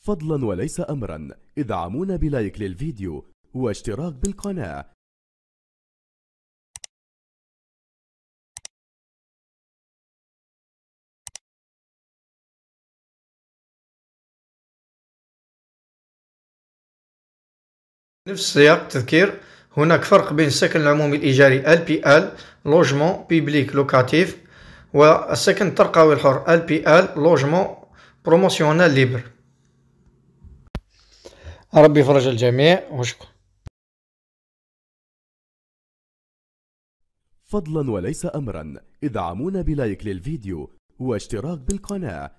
فضلا وليس أمرا ادعمونا بلايك للفيديو واشتراك بالقناة. نفس سياق التذكير. هناك فرق بين السكن العمومي الإيجاري LPL Logement Public Locatif والسكن الترقوي الحر LPL Logement Promotionnel Libre. ربي يفرج الجميع وشكرا. فضلا وليس أمرا ادعمونا بلايك للفيديو واشتراك بالقناة.